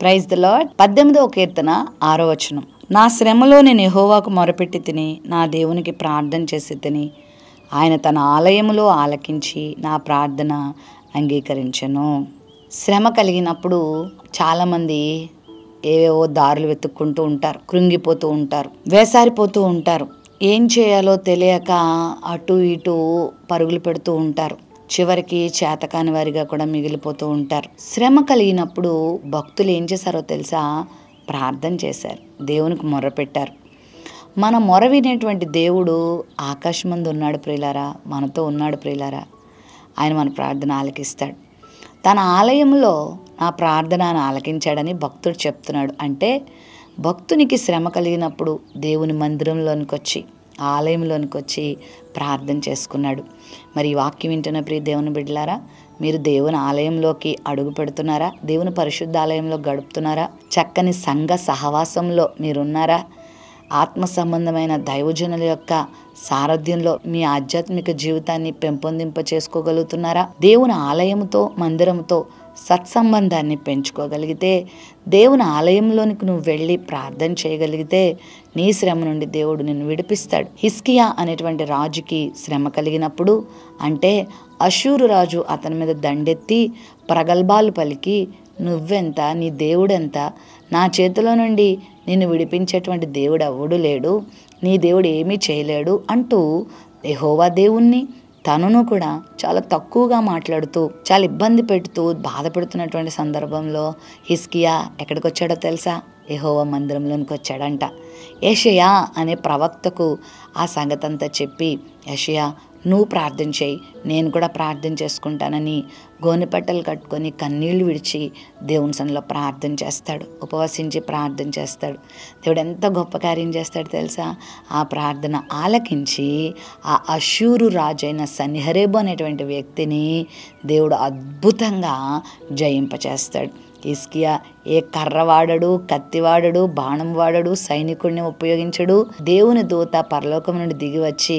Praise the Lord. 18వ కీర్తన 6వ వచనం. నా శ్రమలో నేను యెహోవాకు మొరపెట్టి తిని, నా దేవునికి ప్రార్థన చేసి తిని, ఆయన తన ఆలయములో ఆలకించి నా ప్రార్థన అంగీకరించెను. శ్రమ కలిగినప్పుడు చాలామంది ఏవేవో దారులు వెతుక్కుంటూ ఉంటారు, కృంగిపోతూ ఉంటారు, వేసారిపోతూ ఉంటారు. ఏం చేయాలో తెలియక అటు ఇటు పరుగులు పెడుతూ ఉంటారు. చివరికి చేతకాని వారిగా కూడా మిగిలిపోతూ ఉంటారు. శ్రమ కలిగినప్పుడు భక్తులు ఏం చేశారో తెలుసా? ప్రార్థన చేశారు, దేవునికి మొర్ర పెట్టారు. మన మొర వినేటువంటి దేవుడు ఆకాశమందు ఉన్నాడు ప్రియులారా, మనతో ఉన్నాడు ప్రియులారా. ఆయన మన ప్రార్థన ఆలకిస్తాడు. తన ఆలయంలో నా ప్రార్థనను ఆలకించాడని భక్తుడు చెప్తున్నాడు. అంటే భక్తునికి శ్రమ కలిగినప్పుడు దేవుని మందిరంలోనికి వచ్చి, ఆలయంలోనికి వచ్చి ప్రార్థన చేసుకున్నాడు. మరి ఈ వాక్యం వింటున్న ప్రియ దేవుని బిడ్డలారా, మీరు దేవుని ఆలయంలోకి అడుగు పెడుతున్నారా? దేవుని పరిశుద్ధ ఆలయంలో గడుపుతున్నారా? చక్కని సంఘ సహవాసంలో మీరున్నారా? ఆత్మ సంబంధమైన దైవజనుల యొక్క సారథ్యంలో మీ ఆధ్యాత్మిక జీవితాన్ని పెంపొందింప చేసుకోగలుగుతున్నారా? దేవుని ఆలయంతో, మందిరంతో సత్సంబంధాన్ని పెంచుకోగలిగితే, దేవుని ఆలయంలోనికి నువ్వు వెళ్ళి ప్రార్థన చేయగలిగితే నీ శ్రమ నుండి దేవుడు నిన్ను విడిపిస్తాడు. హిజ్కియా అనేటువంటి రాజుకి శ్రమ కలిగినప్పుడు, అంటే అషూరు రాజు అతని మీద దండెత్తి ప్రగల్భాలు పలికి, నువ్వెంత, నీ దేవుడెంత, నా చేతిలో నుండి నిన్ను విడిపించేటువంటి దేవుడు ఎవడు లేడు, నీ దేవుడు ఏమీ చేయలేడు అంటూ యెహోవా దేవుణ్ణి తనను కూడా చాలా తక్కువగా మాట్లాడుతూ, చాలా ఇబ్బంది పెడుతూ, బాధ పెడుతున్నటువంటి సందర్భంలో హిజ్కియా ఎక్కడికి వచ్చాడో తెలుసా? యెహోవా మందిరంలోనికి వచ్చాడంట. యెషయా అనే ప్రవక్తకు ఆ సంగతి అంతా చెప్పి, యెషయా నువ్వు ప్రార్థన చేయి, నేను కూడా ప్రార్థన చేసుకుంటానని గోనెపట్టలు కట్టుకొని కన్నీళ్లు విడిచి దేవుని సన్నిధిలో ప్రార్థన చేస్తాడు, ఉపవసించి ప్రార్థన చేస్తాడు. దేవుడు ఎంత గొప్ప కార్యం చేస్తాడు తెలుసా? ఆ ప్రార్థన ఆలకించి ఆ అషూరు రాజైన సన్హెరీబు అనేటువంటి వ్యక్తిని దేవుడు అద్భుతంగా జయింపచేస్తాడు. హిజ్కియా ఏ కర్ర వాడడు, కత్తి వాడడు, బాణం వాడడు, సైనికుడిని ఉపయోగించడు. దేవుని దూత పరలోకం నుండి దిగి వచ్చి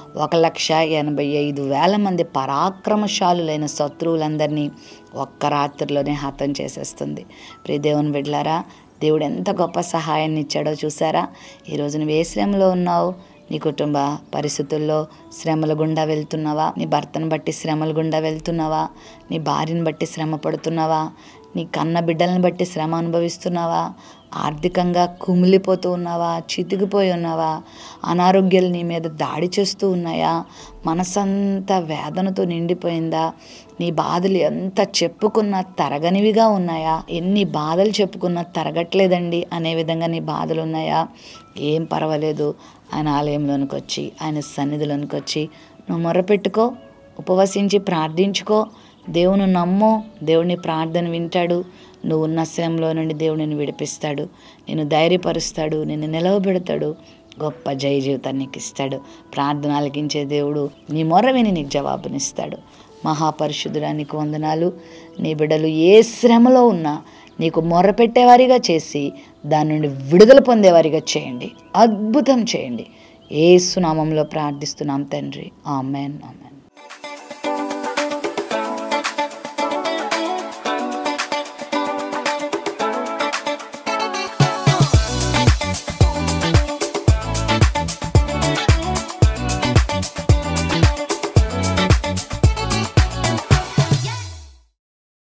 1,85,000 మంది పరాక్రమశాలులైన శత్రువులందరినీ ఒక్క రాత్రిలోనే హతం చేసేస్తుంది. ప్రియ దేవుని బిడ్డలారా, దేవుడు ఎంత గొప్ప సహాయాన్ని ఇచ్చాడో చూసారా? ఈరోజు నువ్వు ఏ శ్రమలో ఉన్నావు? నీ కుటుంబ పరిస్థితుల్లో శ్రమల గుండా వెళ్తున్నావా? నీ భర్తను బట్టి శ్రమల గుండా వెళ్తున్నావా? నీ భార్యను బట్టి శ్రమ పడుతున్నావా? నీ కన్న బిడ్డలను బట్టి శ్రమ అనుభవిస్తున్నావా? ఆర్థికంగా కుమిలిపోతూ ఉన్నావా? చితికిపోయి ఉన్నావా? అనారోగ్యాలు నీ మీద దాడి చేస్తూ ఉన్నాయా? మనసంతా వేదనతో నిండిపోయిందా? నీ బాధలు ఎంత చెప్పుకున్నా తరగనివిగా ఉన్నాయా? ఎన్ని బాధలు చెప్పుకున్నా తరగట్లేదండి అనే విధంగా నీ బాధలు ఉన్నాయా? ఏం పర్వాలేదు, ఆయన ఆలయంలోనికి వచ్చి, ఆయన సన్నిధిలోనికి వచ్చి నువ్వు మొరపెట్టుకో, ఉపవసించి ప్రార్థించుకో, దేవుని నమ్ము, దేవుని ప్రార్థన వింటాడు. నువ్వు ఉన్న శ్రమలో నుండి దేవుడు నిన్ను విడిపిస్తాడు, నిన్ను ధైర్యపరుస్తాడు, నిన్ను నిలవబెడతాడు, గొప్ప జయ జీవితాన్ని నీకు ఇస్తాడు. ప్రార్థన ఆలకించే దేవుడు నీ మొర్ర విని నీకు జవాబునిస్తాడు. మహాపరిశుద్ధుడా నీకు వందనాలు. నీ బిడ్డలు ఏ శ్రమలో ఉన్నా నీకు మొర్ర పెట్టేవారిగా చేసి దాని నుండి విడుదల పొందేవారిగా చేయండి, అద్భుతం చేయండి. యేసు నామములో ప్రార్థిస్తున్నాం తండ్రి, ఆమెన్, ఆమెన్.